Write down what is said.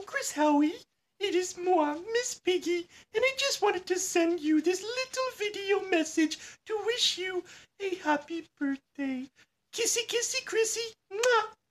Chris Howie. It is moi, Miss Piggy, and I just wanted to send you this little video message to wish you a happy birthday. Kissy, kissy, Chrissy. Mwah.